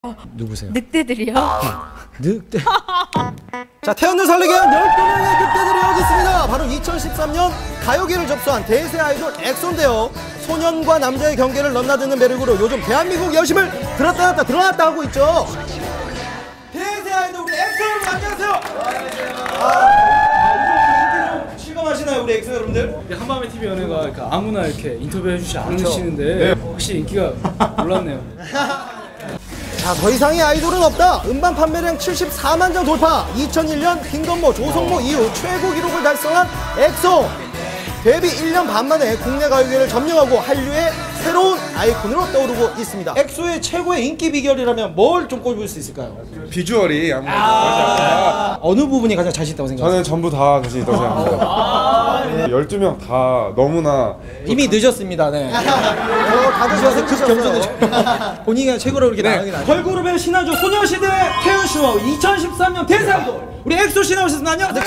누구세요? 늑대들이요? 늑대. 자, 태연을 살리게 한 12명의 늑대들이 여기 있습니다. 바로 2013년 가요계를 접수한 대세 아이돌 엑소인데요. 소년과 남자의 경계를 넘나드는 매력으로 요즘 대한민국 여심을 들었다 놨다 드러났다 하고 있죠. 대세 아이돌 우리 엑소 여러분 안녕하세요. 실감하시나요 우리 엑소 여러분들? 한밤의 TV 연예가 그러니까 아무나 이렇게 인터뷰 해주지 않으시는데 확실히 인기가 놀랍네요. 자, 더 이상의 아이돌은 없다. 음반 판매량 74만 장 돌파. 2001년 김건모, 조성모 이후 최고 기록을 달성한 엑소. 데뷔 1년 반 만에 국내 가요계를 점령하고 한류의 새로운 아이콘으로 떠오르고 있습니다. 엑소의 최고의 인기 비결이라면 뭘 좀 꼽을 수 있을까요? 비주얼이 아무래도 어느 부분이 가장 자신 있다고 생각하세요? 저는 전부 다 자신 있다고 생각합니다. 12명 다 너무나 이미 늦었습니다. 네. 다 드셔서 급겸손해. 본인이 최고로 이렇게 나가긴 하죠. 걸그룹의 신화죠. 소녀시대 태연 씨와 2013년 대세 아이돌 우리 엑소 씨 나오셨습니다. 안녕하세요.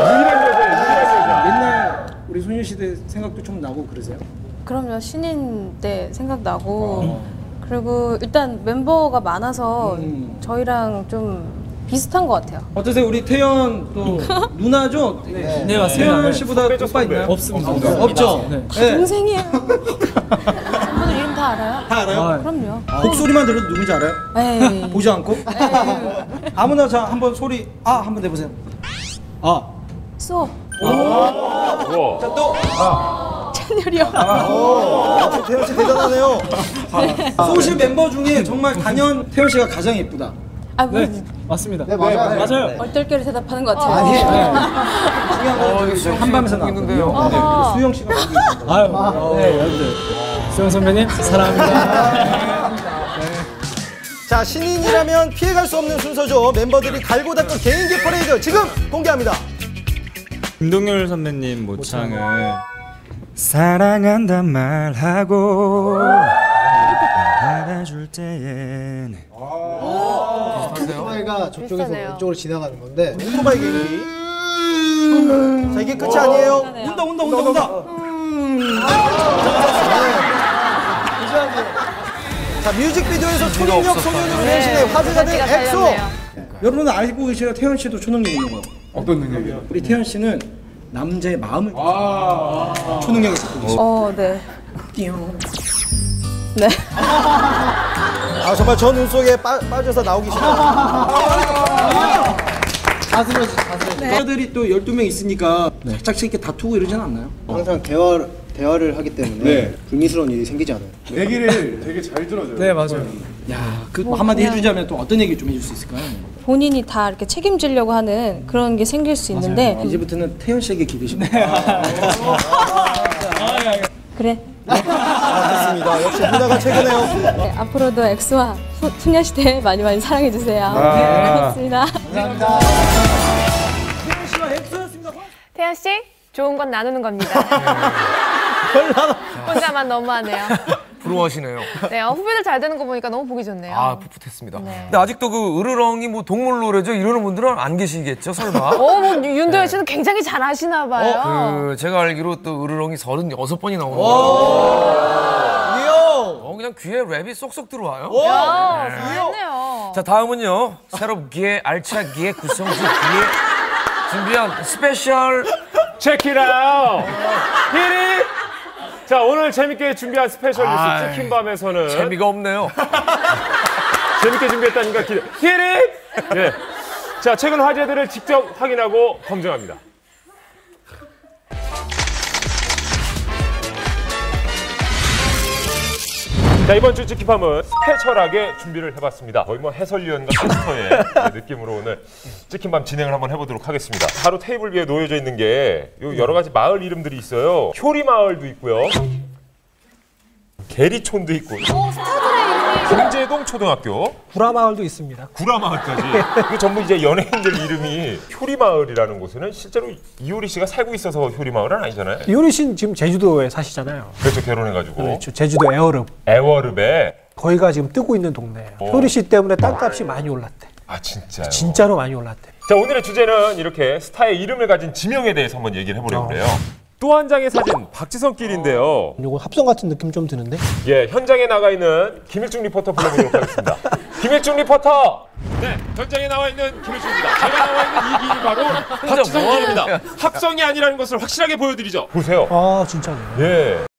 옛날 우리 소녀시대 생각도 좀 나고 그러세요? 그럼요. 신인 때 생각나고 그리고 일단 멤버가 많아서 저희랑 좀 비슷한 것 같아요. 어떠세요? 우리 태연 또 누나죠? 네, 맞습니다. 태연 씨보다 오빠 있나요? 없습니다. 없죠? 네. 동생이에요. 멤버들 이름 다 알아요? 다 알아요? 그럼요. 목소리만 들어도 누군지 알아요? 에이. 보지 않고? 아무나 자 한번 소리 한번 내보세요. 수업. 자 또 찬열이요. 태연 씨 대단하네요. 소시 멤버 중에 정말 단연 태연 씨가 가장 예쁘다. 네, 맞습니다. 네, 맞아요. 얼떨결에 대답하는 것 같아요. 중요한 건 한밤에서 나왔거든요. 수영 씨가 네, 여러분들 수영 선배님 사랑합니다. 자, 신인이라면 피해갈 수 없는 순서죠. 멤버들이 갈고 닦은 개인기 퍼레이드 지금 공개합니다. 김동률 선배님 모창을 사랑한단 말하고 알아줄 때엔 오토바이가 저쪽에서 왼쪽으로 지나가는 건데 오토바이 개인기. 자, 이게 끝이 아니에요. 온다. 자, 뮤직비디오에서 초능력 소년으로 변신해 화제가 된 엑소. 여러분은 알고 계시나요? 태연 씨도 초능력이 있는 거예요. 어떤 능력이요? 우리 태연 씨는 남자의 마음을 초능력을 갖고 계십니다. 네. 네. 정말 저 눈 속에 빠져서 나오기 싫어요. 여자들이 또 12명 있으니까 살짝 이렇게 다투고 이러진 않나요? 항상 대화를 하기 때문에 불미스러운 일이 생기지 않아요. 얘기를 되게 잘 들어줘요. 네, 맞아요. 야, 그 한마디 해주자면 또 어떤 얘기 좀 해줄 수 있을까요? 본인이 다 이렇게 책임지려고 하는 그런 게 생길 수 있는데 이제부터는 태연 씨에게 기대십니다. 그래. 알겠습니다. 역시 누나가 최고네요. 네, 앞으로도 엑소와 소녀시대 많이 사랑해주세요. 네, 고맙습니다. 감사합니다. 태연 씨와 엑소였습니다. 태연 씨, 좋은 건 나누는 겁니다. 혼자만 너무하네요. 부러워하시네요. 네, 후배들 잘 되는 거 보니까 너무 보기 좋네요. 풋풋했습니다. 네. 근데 아직도 그 으르렁이 뭐 동물 노래죠? 이러는 분들은 안 계시겠죠, 설마? 윤도현 씨는 굉장히 잘 아시나 봐요. 제가 알기로 또 으르렁이 36번이 나오는 거예요. 그냥 귀에 랩이 쏙쏙 들어와요. 잘했네요. 자, 다음은요. 새롭기에 알차기에 구성지기에 준비한 스페셜 체크 잇 아웃! 히리! 자, 오늘 재밌게 준비한 스페셜 뉴스 치킨밤에서는 재미가 없네요. 재밌게 준비했다니까 기대. 히리! 네. 자, 최근 화제들을 직접 확인하고 검증합니다. 자, 이번 주 치킨팜은 스페셜하게 준비를 해봤습니다. 거의 뭐 해설위원과 캐스터의 느낌으로 오늘 치킨밤 진행을 한번 해보도록 하겠습니다. 바로 테이블 위에 놓여져 있는 게 여러 가지 마을 이름들이 있어요. 효리마을도 있고요. 계리촌도 있고. 김제동 초등학교. 구라마을도 있습니다. 구라마을까지. 이게 전부 이제 연예인들 이름이 효리마을이라는 곳에는 실제로 이효리 씨가 살고 있어서 효리마을은 아니잖아요. 이효리 씨는 지금 제주도에 사시잖아요. 그렇죠, 결혼해가지고. 그렇죠. 제주도 애월읍. 애월읍에. 거기가 지금 뜨고 있는 동네예요. 효리 씨 때문에 땅값이 많이 올랐대. 아, 진짜요? 진짜로 많이 올랐대. 자, 오늘의 주제는 이렇게 스타의 이름을 가진 지명에 대해서 한번 얘기를 해보려고 그래요. 또 한 장의 사진, 박지성길인데요. 요거 합성 같은 느낌 좀 드는데? 예, 현장에 나가 있는 김일중 리포터 불러보도록 하겠습니다. 김일중 리포터! 네, 현장에 나와 있는 김일중입니다. 제가 나와 있는 이 길이 바로 박지성길입니다. 합성이 아니라는 것을 확실하게 보여드리죠. 보세요. 아, 진짜네. 예.